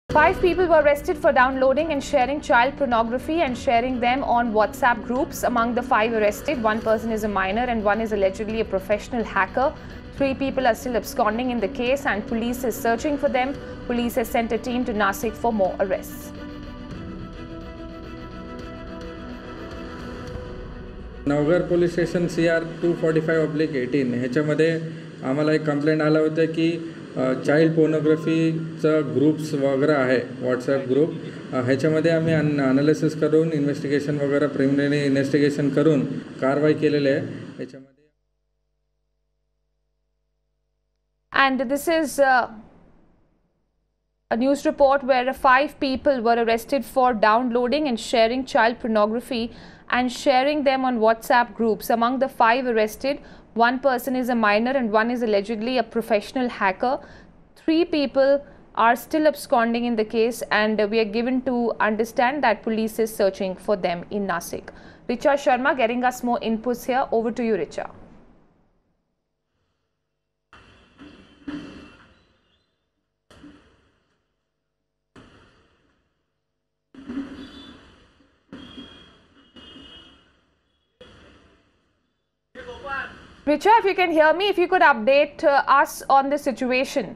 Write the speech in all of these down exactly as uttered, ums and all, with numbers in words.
Five people were arrested for downloading and sharing child pornography and sharing them on WhatsApp groups. Among the five arrested, one person is a minor and one is allegedly a professional hacker. Three people are still absconding in the case and police is searching for them. Police has sent a team to Nasik for more arrests. Navghar police station C R two forty five oblique eighteen ह्याच्यामध्ये आम्हाला एक complaint आला होता की child पोर्नोग्राफीचं groups वगैरे आहे WhatsApp group ह्याच्यामध्ये आम्ही अनालिसिस करून इन्व्हेस्टिगेशन वगैरे प्रिलिमिनरी इन्व्हेस्टिगेशन करून कारवाई केलेली आहे ह्याच्यामध्ये. And this is uh, a news report where five people were arrested for downloading and sharing child pornography and sharing them on WhatsApp groups. Among the five arrested, one person is a minor and one is allegedly a professional hacker. Three people are still absconding in the case and we are given to understand that police is searching for them in Nasik. Richa Sharma getting us more inputs here. Over to you, Richa. Richa, if you can hear me, if you could update uh, us on the situation.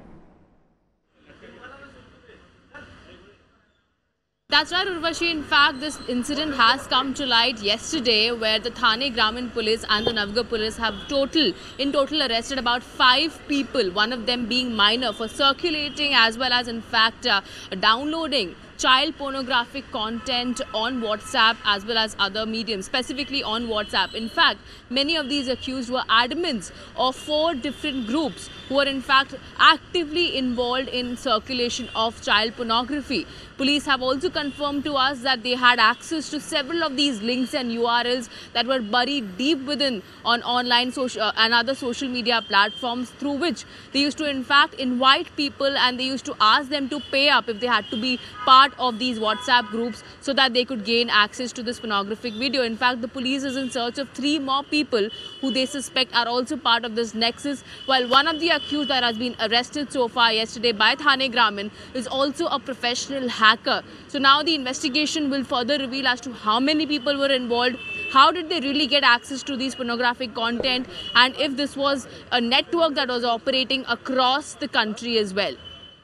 That's right, Urvashi. In fact, this incident has come to light yesterday where the Thane Gramin Police and the Navgarh Police have total, in total arrested about five people, one of them being minor, for circulating as well as in fact uh, downloading child pornographic content on WhatsApp as well as other mediums, specifically on WhatsApp. In fact, many of these accused were admins of four different groups who are in fact actively involved in circulation of child pornography. Police have also confirmed to us that they had access to several of these links and U R Ls that were buried deep within on online social uh, and other social media platforms, through which they used to in fact invite people and they used to ask them to pay up if they had to be part of these WhatsApp groups so that they could gain access to this pornographic video. In fact, the police is in search of three more people who they suspect are also part of this nexus, while one of the accused that has been arrested so far yesterday by Thane Gramin is also a professional hacker. So now the investigation will further reveal as to how many people were involved, how did they really get access to these pornographic content, and if this was a network that was operating across the country as well.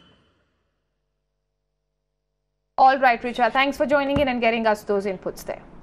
All right, Richa, thanks for joining in and getting us those inputs there.